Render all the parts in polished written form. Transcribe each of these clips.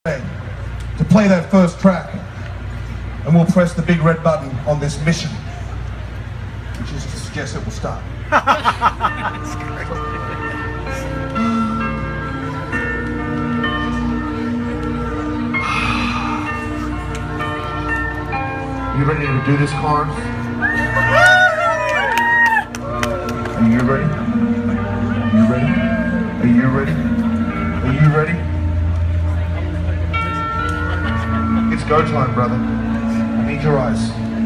to play that first track, and we'll press the big red button on this mission, which is to suggest it will start. That's great. You ready to do this, Corinth? Are you ready? Are you ready? Are you ready? Are you ready? It's go time, brother. I need your eyes.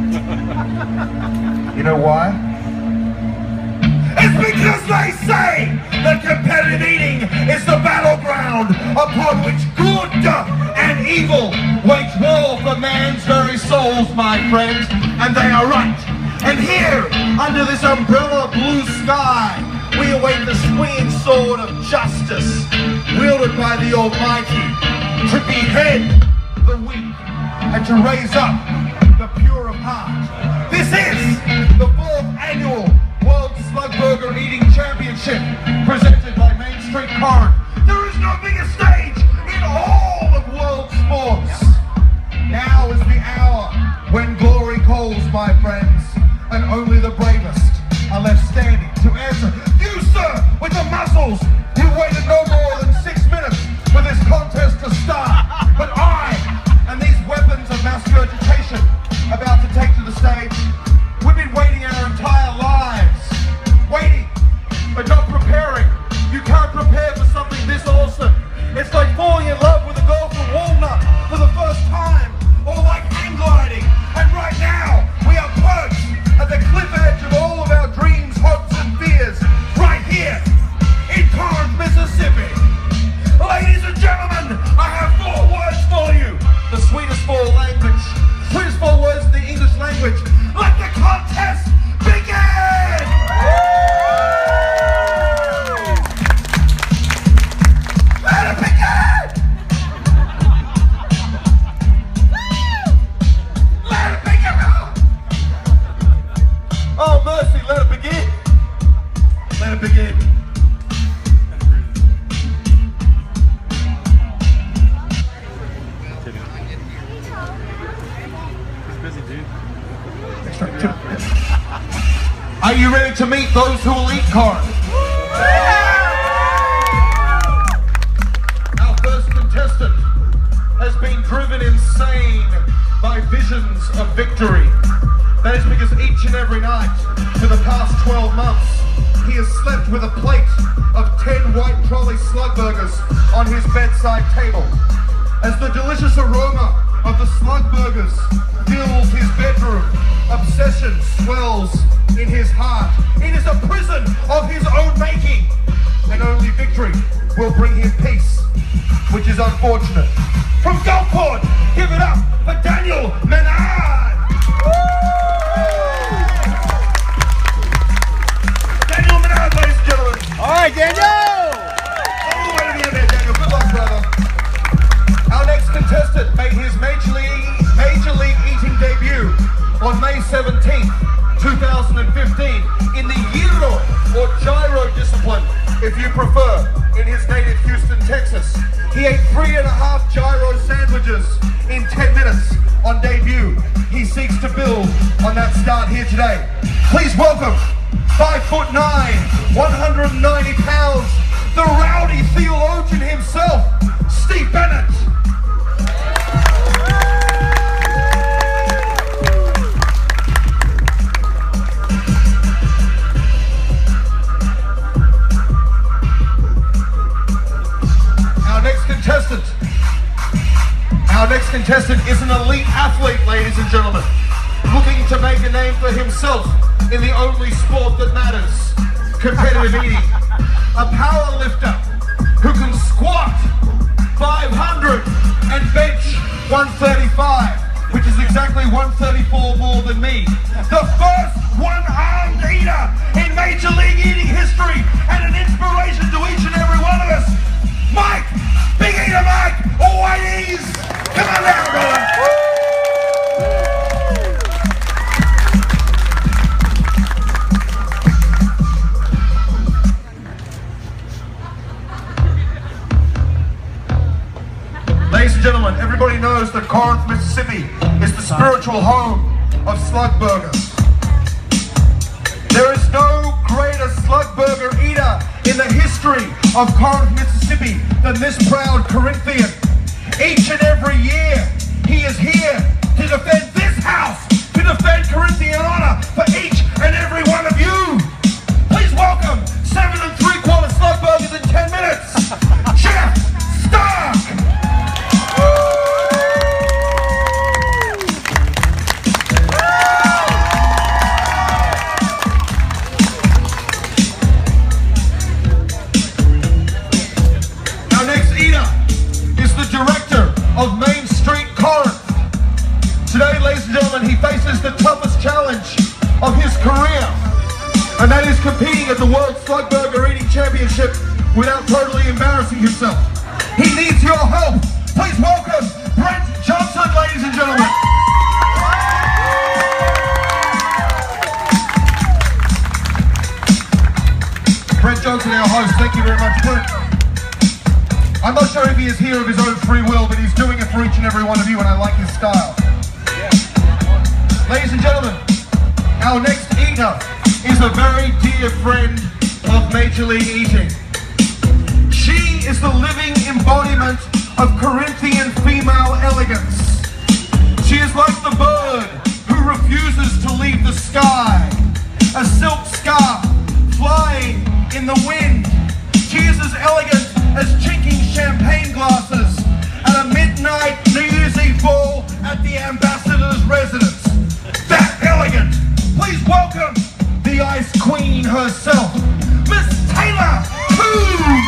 You know why? It's because they say that competitive eating is the battleground upon which good and evil wage war for man's very souls, my friends, and they are right. And here, under this umbrella of blue sky, we await the swinging sword of justice, wielded by the Almighty, to behead the weak and to raise up the pure of heart. This is the 4th annual World Slugburger Eating Championship, presented by Main Street Corinth. There is no bigger stage in all of world sports. Now is the hour when glory calls, my friends, and only the bravest are left standing to answer. You, sir, with the muscles, you waited no more than 6 minutes for this contest to start. But I, and these weapons of mass regurgitation about to take to the stage, we've been waiting our entire lives. Waiting, but not preparing. You can't prepare for something this awesome. It's like falling in love with a girl from Walnut for the first time, or like hang gliding. And right now, we are perched at the cliff edge of all of our dreams, hopes and fears, right here in Corinth, Mississippi. Ladies and gentlemen, I have 4 words for you. The sweetest 4 language, sweetest 4 words in the English language. Let the contest begin! Let it begin! Let it begin! Oh mercy, let it begin! Let it begin. Are you ready to meet those who will eat Corinth? Our first contestant has been driven insane by visions of victory. That is because each and every night for the past 12 months, he has slept with a plate of 10 white trolley Slugburgers on his bedside table. As the delicious aroma of the Slugburgers fills his bedroom, obsession swells in his heart. It is a prison of his own making, and only victory will bring him peace, which is unfortunate. From Gulfport, give it up for Daniel Menard! Daniel Menard, ladies and gentlemen. All right, Daniel! All the way to the end there, Daniel. Good luck, brother. Our next contestant made his Major League Eating debut on May 17th, 2015 in the gyro or gyro discipline, if you prefer, in his native Houston, Texas. He ate 3.5 gyro sandwiches in 10 minutes on debut. He seeks to build on that start here today. Please welcome 5'9", 190 pounds, the rowdy theologian himself, Steve Bennett. Our next contestant is an elite athlete, ladies and gentlemen, looking to make a name for himself in the only sport that matters, competitive eating. A power lifter who can squat 500 and bench 135, which is exactly 134 more than me. The first one-armed eater in Major League Eating history, and an inspiration to each and every one of us. Mike, Big Eater Mike, always. Come on down, brother. Ladies and gentlemen, everybody knows that Corinth, Mississippi is the spiritual home of Slugburger. There is no greater Slugburger eater in the history of Corinth, Mississippi than this proud Corinthian. Each and every year, he is here to defend this house, to defend Corinthian honor for each and every one of you. Please welcome 7 3/4 Slugburgers in 10 minutes, Chef Stark! Our next eater is the director of Main Street Corinth. Today, ladies and gentlemen, he faces the toughest challenge of his career, and that is competing at the World Slugburger Eating Championship without totally embarrassing himself. He needs your help. Please welcome Brent Johnson, ladies and gentlemen. Brent Johnson, our host. Thank you very much, Brent. I'm not sure if he is here of his own free will, but he's doing it for each and every one of you, and I like his style. Ladies and gentlemen, our next eater is a very dear friend of Major League Eating. She is the living embodiment of Corinthian female elegance. She is like the bird who refuses to leave the sky, a silk scarf flying in the wind. She is as elegant as chinking champagne glasses at a midnight New Year's Eve ball at the ambassador's residence. That elegant! Please welcome the Ice Queen herself, Miss Taylor Coons!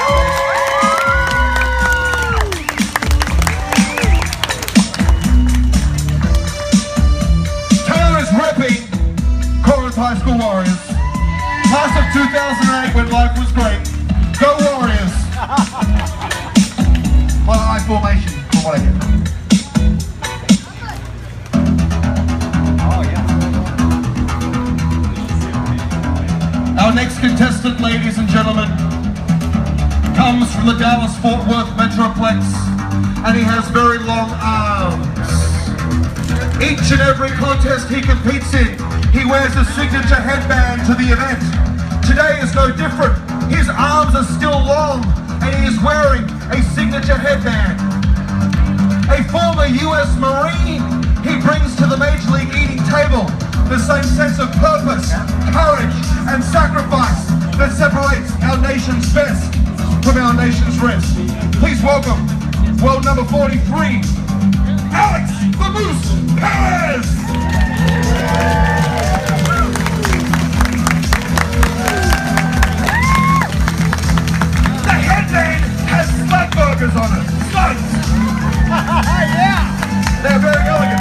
Taylor is repping Corinth High School Warriors. Class of 2008 when life was great. Go Warriors! I formation, from what I hear. Our next contestant, ladies and gentlemen, comes from the Dallas-Fort Worth Metroplex, and he has very long arms. Each and every contest he competes in, he wears a signature headband to the event. Today is no different. His arms are still long, and he is wearing a signature headband. A former US Marine, he brings to the Major League Eating table the same sense of purpose, courage, and sacrifice that separates our nation's best from our nation's rest. Please welcome world number 43, Alex the Moose Perez! The headband has Slugburgers on it. Slugs! Yeah! They're very elegant.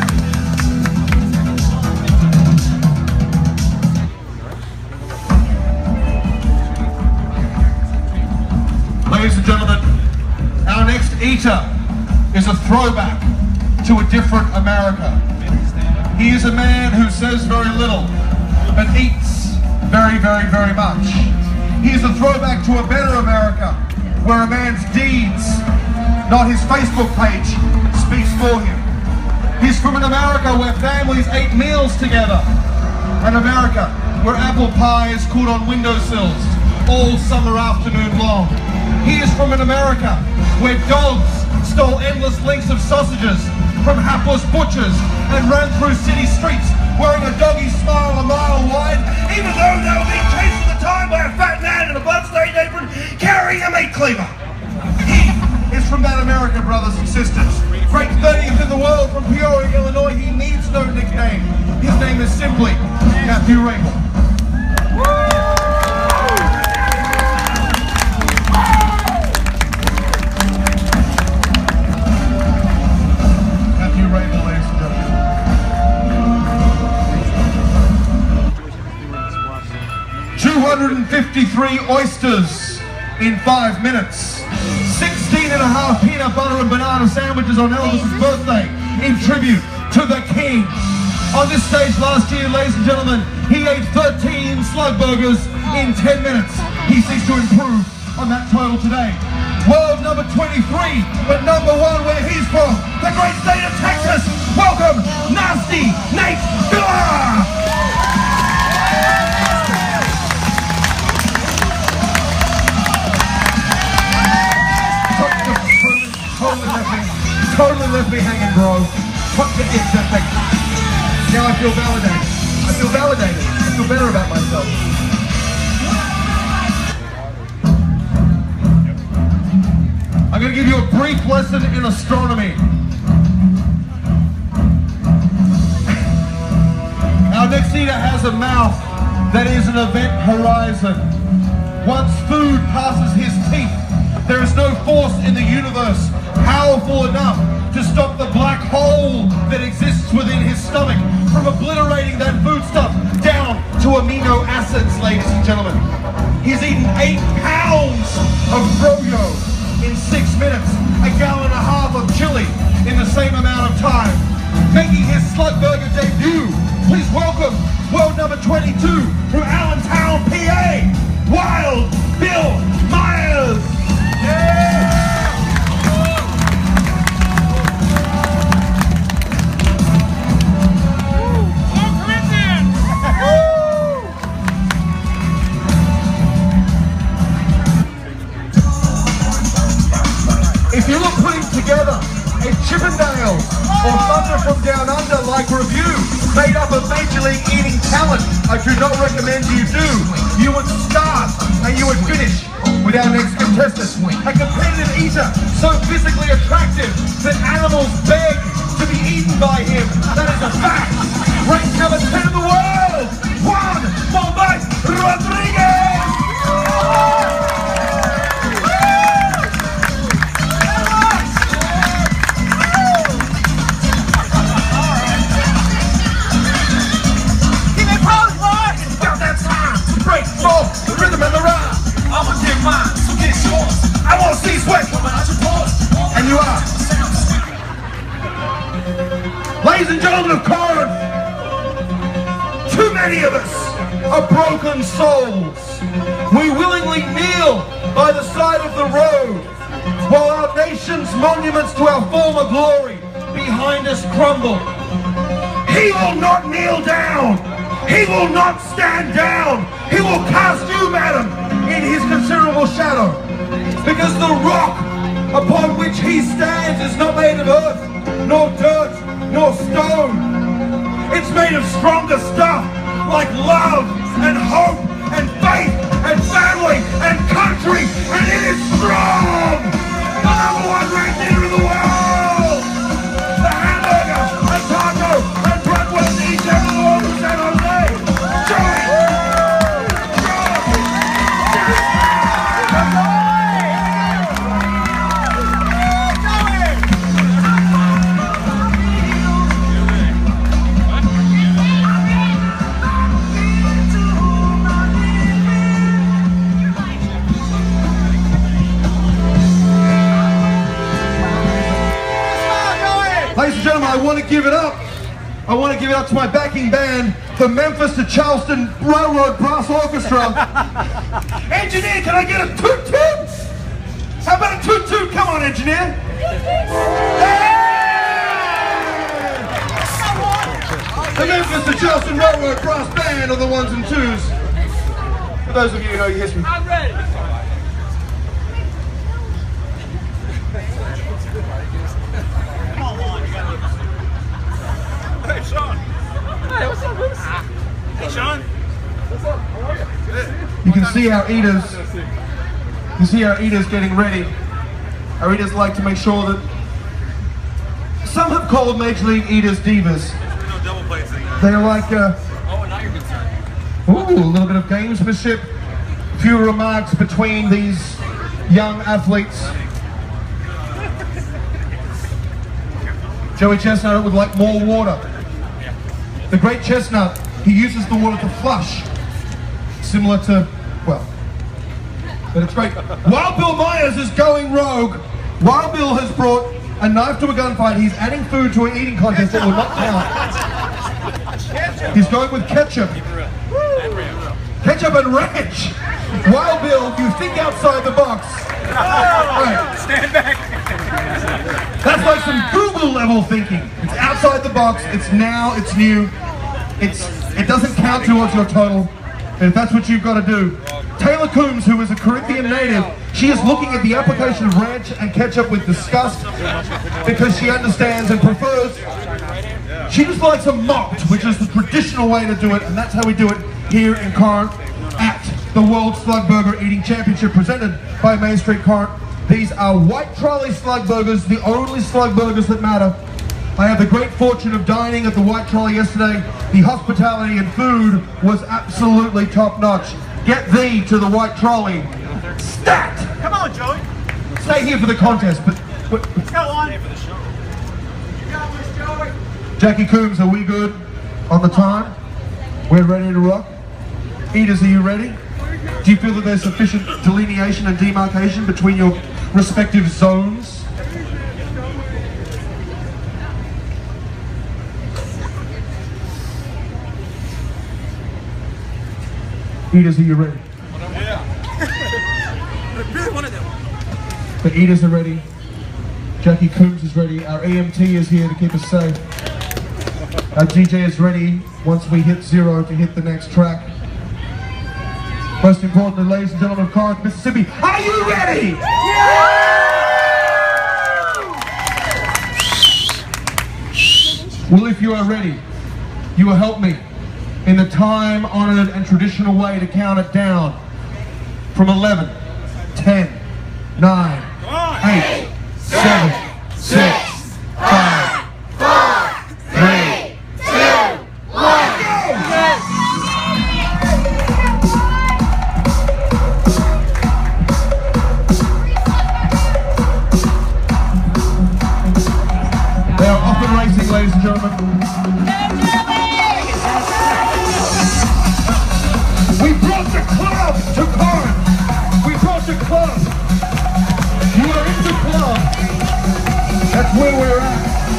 Ladies and gentlemen, our next eater is a throwback to a different America. He is a man who says very little, but eats very, very, very much. He is a throwback to a better America, where a man's deeds, not his Facebook page, speaks for him. He's from an America where families ate meals together. An America where apple pie is cooked on windowsills all summer afternoon long. He is from an America where dogs stole endless lengths of sausages from hapless butchers and ran through city streets wearing a doggy smile a mile wide, even though they were being chased at the time by a fat man in a bloodstained apron carrying a meat cleaver. He is from that America, brothers and sisters. Ranked 30th in the world from Peoria, Illinois, he needs no nickname. His name is simply Matthew Rabel. Matthew Rabel, ladies and gentlemen. 253 oysters in 5 minutes. 16.5 peanut butter and banana sandwiches on Elvis's birthday in tribute to the King. On this stage last year, ladies and gentlemen, he ate 13 Slugburgers in 10 minutes. He seeks to improve on that total today. world number 23, but number 1 where he's from, the great state of Texas. Welcome, Nasty Nate Dilla! Totally left me hanging, bro. Fuck the dick, that thing. Now I feel validated. I feel validated. I feel better about myself. I'm going to give you a brief lesson in astronomy. Our next eater has a mouth that is an event horizon. Once food passes his teeth, there is no force in the universe powerful enough to stop the black hole that exists within his stomach from obliterating that foodstuff down to amino acids, ladies and gentlemen. He's eaten 8 pounds of froyo in 6 minutes, a gallon and a half of chili in the same amount of time. Making his Slugburger debut, please welcome world number 22 from Allentown, PA, Wild Bill Myers. Yeah! If you were putting together a Chippendales or Thunder from Down Under like review made up of Major League eating talent, I do not recommend you do. You would start and you would finish with our next contestant. A competitive eater so physically attractive that animals beg to be eaten by him. That is a fact. Ranked number 10 in the world, Juan Bombay Rodriguez! The rhythm and the rhyme. I'ma get mine, so get yours. I wanna see sweat coming out your pores. And you are. Ladies and gentlemen of Corinth, too many of us are broken souls. We willingly kneel by the side of the road while our nation's monuments to our former glory behind us crumble. He will not kneel down. He will not stand down. He will cast you, madam, in his considerable shadow. Because the rock upon which he stands is not made of earth, nor dirt, nor stone. It's made of stronger stuff, like love and hope and faith and family and country, and it is strong! The number 1 ranked eater in the world! The hamburger and taco and breakfast each and every one of San Jose! Ladies and gentlemen, I want to give it up. I want to give it up to my backing band, the Memphis to Charleston Railroad Brass Orchestra. Engineer, can I get a toot toot? How about a toot toot? Come on, engineer. Hey! The Memphis to Charleston Railroad Brass Band are the 1s and 2s. For those of you who know your history. I'm ready. Hey, Sean. Hey, what's up, Bruce? Hey, Sean. What's up? How are you? Good. You can see our eaters. You see our eaters getting ready. Our eaters like to make sure that some have called Major League eaters divas. No double plate thing. They're like oh, now you're concerned. Ooh, a little bit of gamesmanship. A few remarks between these young athletes. Joey Chestnut would like more water. The great Chestnut, he uses the water to flush. Similar to, well, but it's great. Wild Bill Myers is going rogue. Wild Bill has brought a knife to a gunfight. He's adding food to an eating contest that will not count. He's going with ketchup. Ketchup and ranch. Wild Bill, you think outside the box. Right. Stand back. That's like some Google level thinking. It's outside the box, it's now, it's new. It doesn't count towards your total. And if that's what you've got to do. Taylor Coombs, who is a Corinthian native, she is looking at the application of ranch and ketchup with disgust because she understands and prefers. She just likes a mocked, which is the traditional way to do it, and that's how we do it here in Corinth at the World Slugburger Eating Championship presented by Main Street Corinth. These are white trolley slug burgers, the only slug burgers that matter. I had the great fortune of dining at the White Trolley yesterday. The hospitality and food was absolutely top notch. Get thee to the White Trolley. Stat! Come on, Joey. Stay here for the contest, but Go on. Jackie Coombs, are we good on the time? We're ready to rock? Eaters, are you ready? Do you feel that there's sufficient delineation and demarcation between your respective zones? Eaters, are you ready? Really one of them. The eaters are ready. Jackie Coombs is ready. Our EMT is here to keep us safe. Our DJ is ready once we hit 0 to hit the next track. Most importantly, ladies and gentlemen of Corinth, Mississippi, are you ready? Well, if you are ready, you will help me in the time-honored and traditional way to count it down from 11, 10, 9, 8, 7, 6, 5, 4, 3, 2, 1, go! They are off and racing, ladies and gentlemen. We brought the club to Corinth. We brought the club. You are in the club. That's where we're at.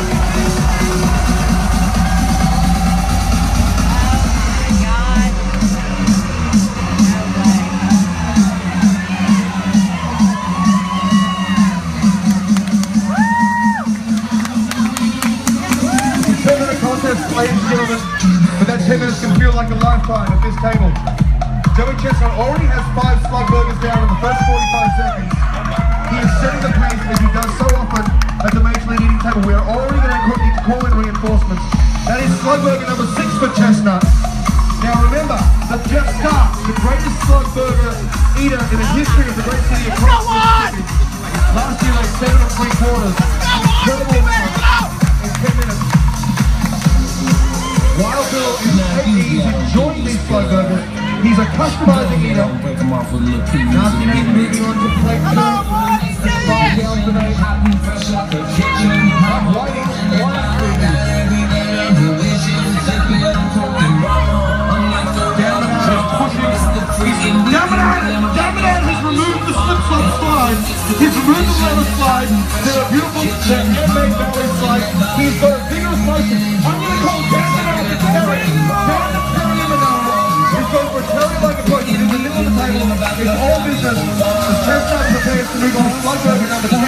It's a 10-minute contest, ladies and gentlemen, but that 10 minutes can feel like a lifetime at this table. Joey Chestnut already has 5 slug burgers down in the first 45 seconds. He is setting the pace as he does so often at the Major League Eating table. We are already going to need to call in reinforcements. That is slug burger number 6 for Chestnut. Now remember that Jeff Stark, the greatest slug burger eater in the history of the great city of Corinth, Mississippi, last year like 7 3/4. Incredible amount in 10 minutes. Wild Bill is enjoying these slug burgers. He's a customizing eater. Now he's moving on to plate 2. 5 down today. I'm writing one down and out, pushing. Daminator has removed the slip slide slide. He's removed the leather slide. They're a beautiful, they're handmade ballet slide. He's got a vigorous motion. I'm going to call Daminator to Terry. Down to Terry in the number. He's going for a Terry like approach. He's in the middle of the table. It's all business. The Chestnut prepares to move on to Slugburger number 10.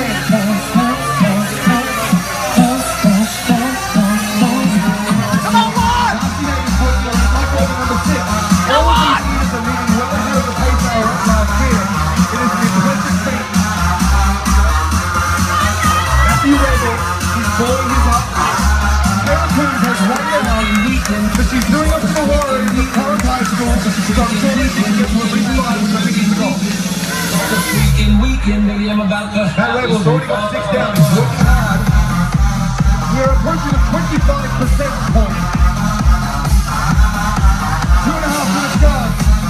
But she's doing up to the water in the Corinth High School. So I'm sure she can get to a big spot, which I think is the goal. That label's already got 6 down. He's working hard. We're approaching a 25% point. 2.5 minutes gone.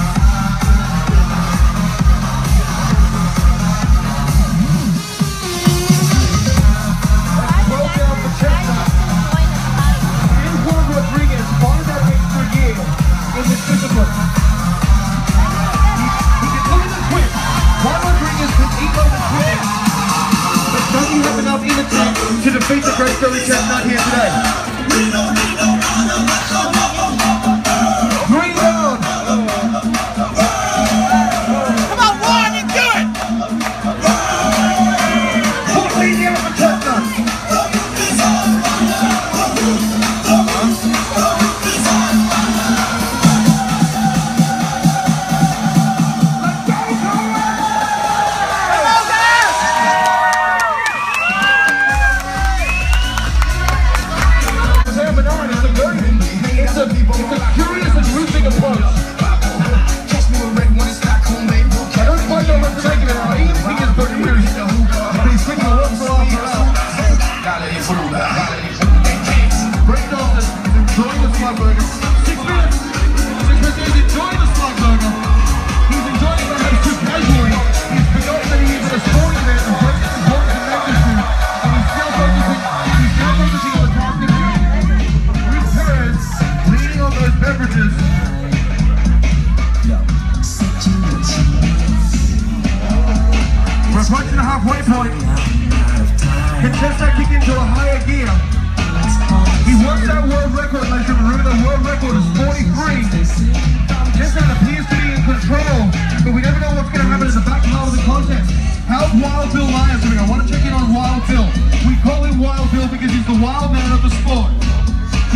12 down for Chestnut. Rodriguez finds that extra year in this discipline. He can look at the twist. Juan Rodriguez can eat on the twist. But does he have enough in the tank to defeat the great Joey Chestnut here today? 3 down. Come on, Juan, you do it!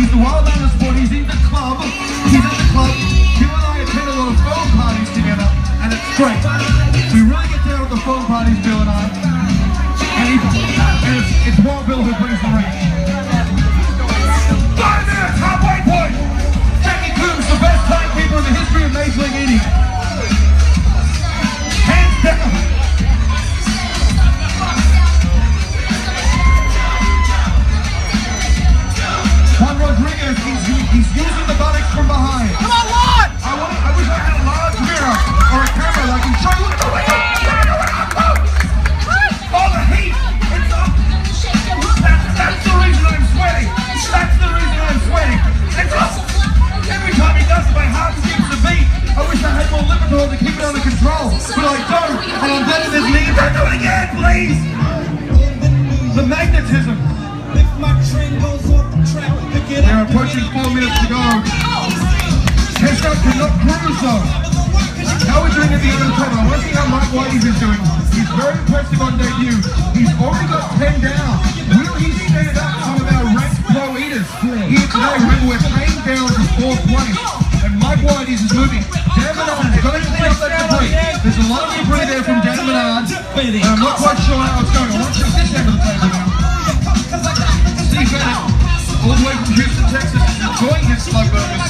He's the wild man of sport. He's in the club. He's at the club. Bill and I attend a lot of phone parties together, and it's great. We really get down at the phone parties, Bill and I. And it's Wild Bill who brings the reach. 5 minutes, halfway point. Jackie Coombs, the best timekeeper in the history of Major League Eating. Hands down. Juan Rodriguez, he's using the buttocks from behind. Come on, Juan! I wish I had a large mirror or a camera that I can show you what's going on. Oh, the heat! It's up! That's the reason I'm sweating! That's the reason I'm sweating! It's up! Every time he does it, my heart skips a beat. I wish I had more Lipitor to keep it under control, but I don't, and I'm bending his knee. Don't do it again, please! The magnetism. They're approaching 4 minutes to go. Chestnut cannot cruise though. How are we doing at the end of the time? I want to see how Mike Whitey's is doing. He's very impressive on debut. He's already got 10 down. Will he stand up some of our ranked pro eaters here today? Remember, we're paying down to 4th place. And Mike Whitey's is moving. Dan Bernard has got to clean up that debris. There's a lot of debris there from Dan Bernard. And I'm not quite sure how it's going. I want to check this end of the table now. Steve Bennett, all the way from Houston, Texas, enjoying his Slugburgers.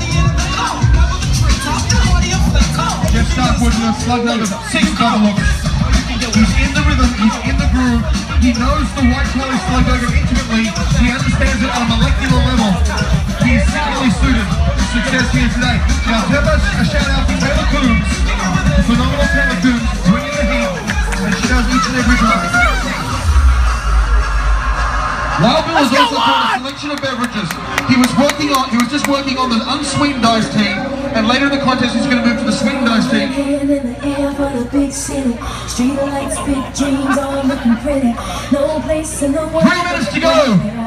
Jeff Starkwood with a slug number 6 double. He's in the rhythm, he's in the groove. He knows the white quality Slugburger intimately. He understands it on a molecular level. He is similarly suited to success here today. Now, a shout out to Taylor Coombs, phenomenal Taylor Coombs, bringing the heat, and she does each and every time. Wild Bill has also brought a selection of beverages. He was just working on the unsweetened iced tea, and later in the contest he's going to move to the sweetened iced tea. 3 minutes to go.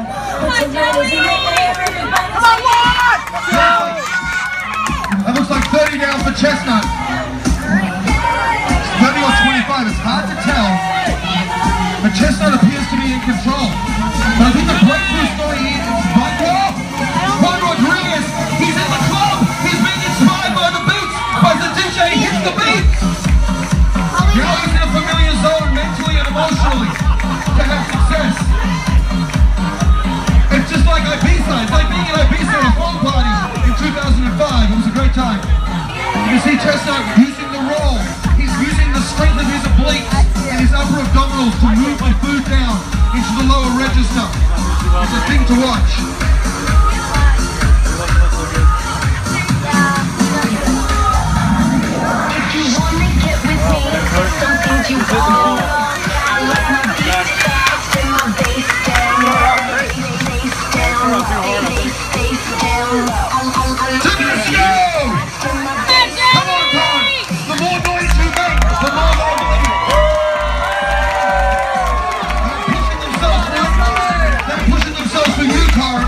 That looks like 30 down for Chestnut. 30 or 25, it's hard to tell. But Chestnut appears to be in control. But I think the breakthrough story here is Juan Rodriguez. He's in the club. He's being inspired by the beats. By the DJ hits the beats. Now he's in a familiar zone mentally and emotionally to have success. It's just like Ibiza. It's like being at Ibiza at a phone party in 2005. It was a great time. You can see Chestnut using the roll. He's using the strength of his obliques and his upper abdominals to move the food down into the lower register. It's a thing to watch. If you want to get with me, don't think you fall. I like my beat fast and my bass down. Bass down, bass down. Took it to you! Come on, Con! The more noise you make, the more they believe. For you, Corinth.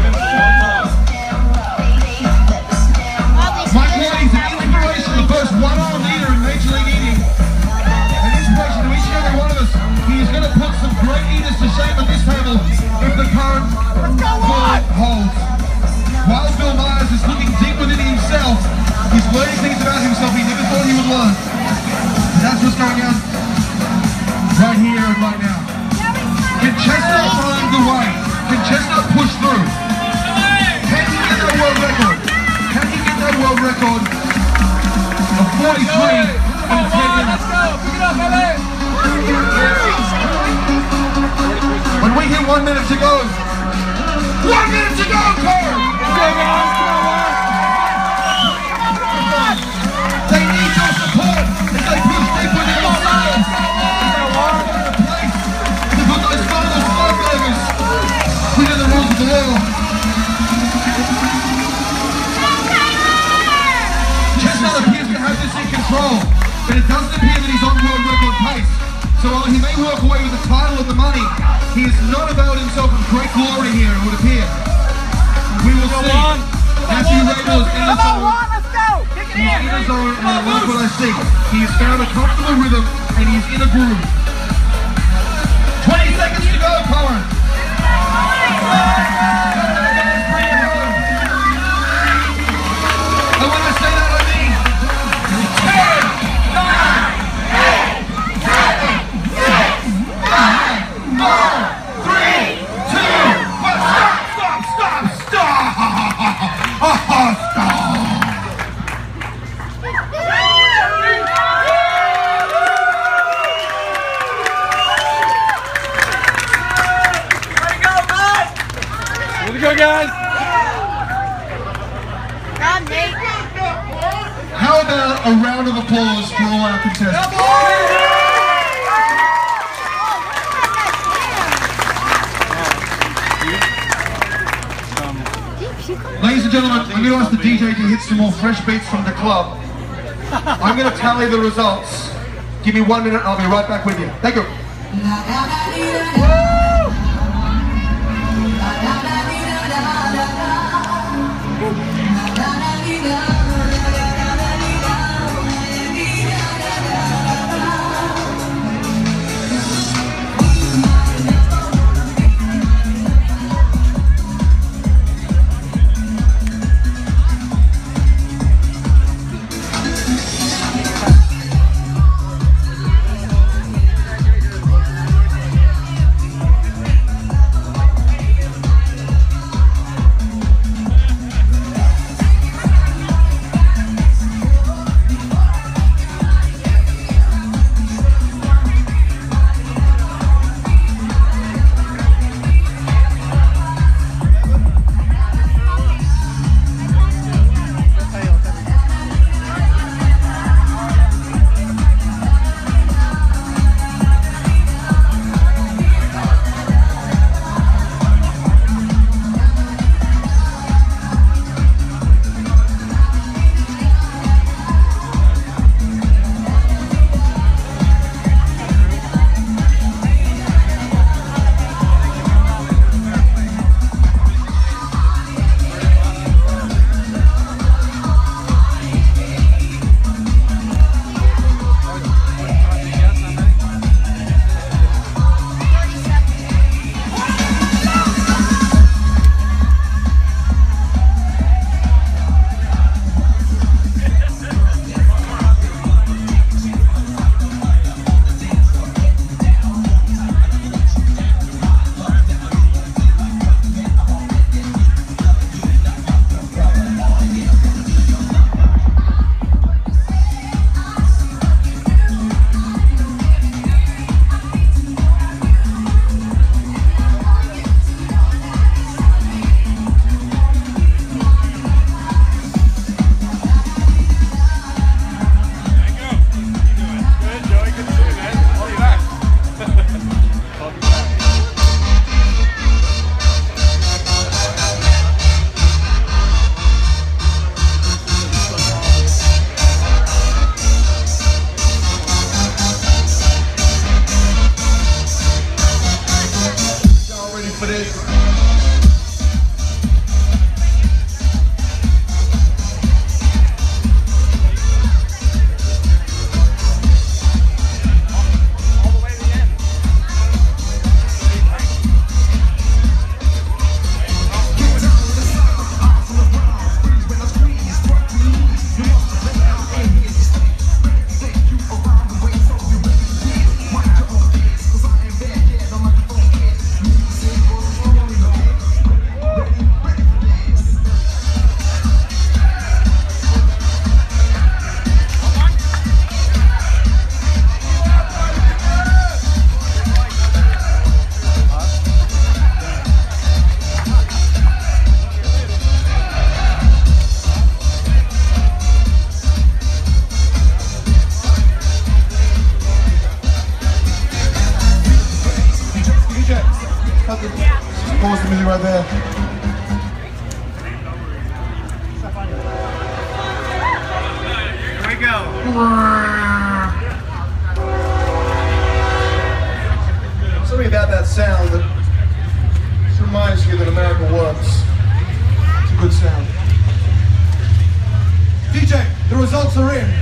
Mike Whitey's an inspiration, the first one-arm leader in Major League Eating. An inspiration to each and every one of us. He is going to put some great eaters to shame at this table if the current form holds. Wild Bill Myers is looking deep within himself. He's learning things about himself he never thought he would learn. And that's what's going on right here and right now. Can Chestnut find the way? Can Chestnut push through? Can he get that world record? Can he get that world record of 43 in 10 minutes? When we hit 1 minute to go. 1 minute to go, Cole! They need your support as they push deep within themselves. To put those final Slugburgers within the rules of the law. Chestnut appears to have this in control, but it doesn't appear that he's on world record pace. So while he may walk away with the title and the money, he has not availed himself of great glory here, it would appear. We will see. Matthew Rabel is in the zone. He's in the zone, and I like what I see. He has found a comfortable rhythm, and he's in a groove. 20 seconds to go, Corinth. go, guys. How about a round of applause for all our contestants? Ladies and gentlemen, I'm going to ask the DJ to hit some more fresh beats from the club. I'm going to tally the results. Give me 1 minute, I'll be right back with you. Thank you. Pause the music right there. Here we go. Something about that sound that just reminds you that America works. It's a good sound. DJ, the results are in.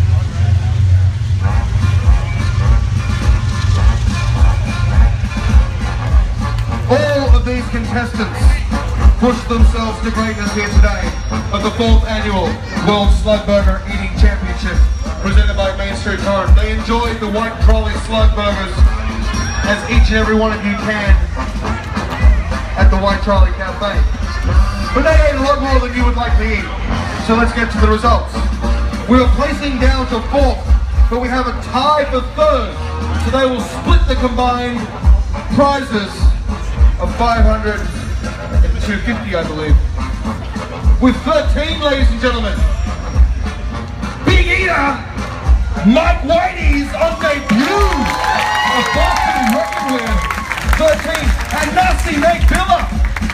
All of these contestants pushed themselves to greatness here today at the 4th Annual World Slugburger Eating Championship presented by Main Street Corinth. They enjoyed the white trolley Slugburgers as each and every one of you can at the White Trolley Cafe. But they ate a lot more than you would like to eat. So let's get to the results. We are placing down to 4th, but we have a tie for 3rd. So they will split the combined prizes of $550. 250, I believe. With 13, ladies and gentlemen. Big Eater, Mike Whitey's on debut of Boston record with 13, and Nasi Nate Biller.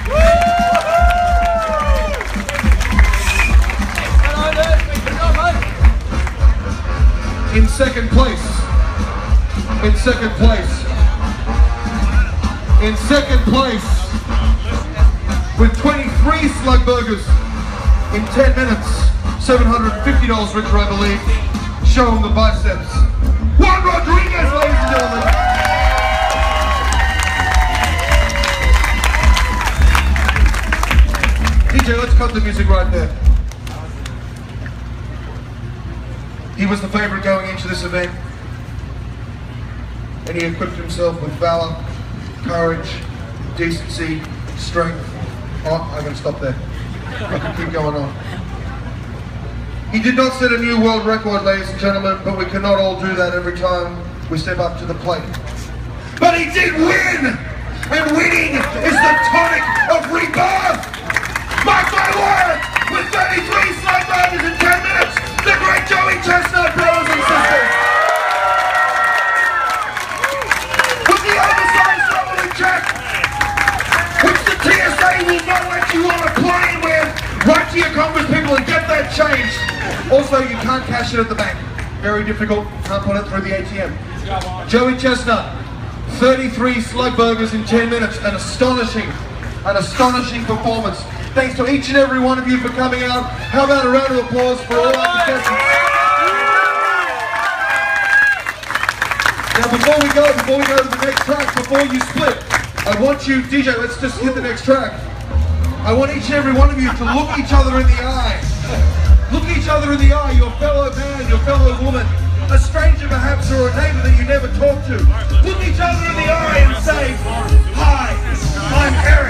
In second place. In second place. In second place. With 23 Slugburgers in 10 minutes. $750 richer, I believe. Show them the biceps. Juan Rodriguez, ladies and gentlemen. DJ, let's cut the music right there. He was the favorite going into this event, and he equipped himself with valor, courage, decency, strength. Oh, I'm going to stop there. I can keep going on. He did not set a new world record, ladies and gentlemen, but we cannot all do that every time we step up to the plate. But he did win! And winning is the tonic of rebirth! Mark my word! With 33 Slugburgers in 10 minutes, the great Joey Chestnut brothers and sisters! With the oversized doubling check, which the TSA will not let you on a plane with, write to your Congress people and get that changed. Also, you can't cash it at the bank. Very difficult, can't put it through the ATM. Joey Chestnut, 33 Slugburgers in 10 minutes, an astonishing performance. Thanks to each and every one of you for coming out. How about a round of applause for all our contestants? Now before we go to the next track, before you split, I want you, DJ, let's just hit the next track. I want each and every one of you to look each other in the eye. Look each other in the eye, your fellow man, your fellow woman, a stranger perhaps or a neighbor that you never talked to. Look each other in the eye and say, "Hi, I'm Eric.